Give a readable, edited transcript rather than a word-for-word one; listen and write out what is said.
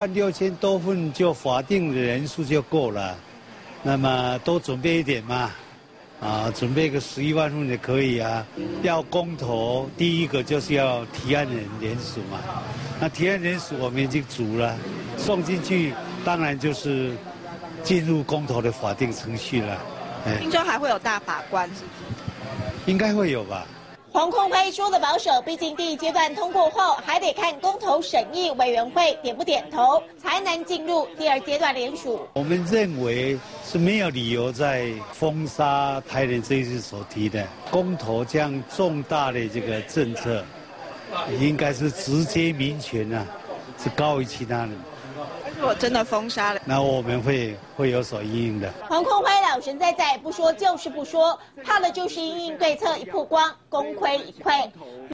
6000多份就法定的人数就够了，那么多准备一点嘛，准备个11万份也可以啊。要公投，第一个就是要提案人数嘛，那提案人数我们已经足了，送进去当然就是进入公投的法定程序了。 听说还会有大法官，是不是？ 应该会有吧。 黄空辉说的保守，毕竟第一阶段通过后，还得看公投审议委员会点不点头，才能进入第2阶段联署。 我们认为是没有理由在封杀台人这一次所提的公投这样重大的这个政策，应该是直接民权啊，是高于其他人。 如果真的封杀了， 那我们会有所因应的。 黄空辉老神在在，不说就是不说，怕的就是因应对策一曝光，功亏一篑。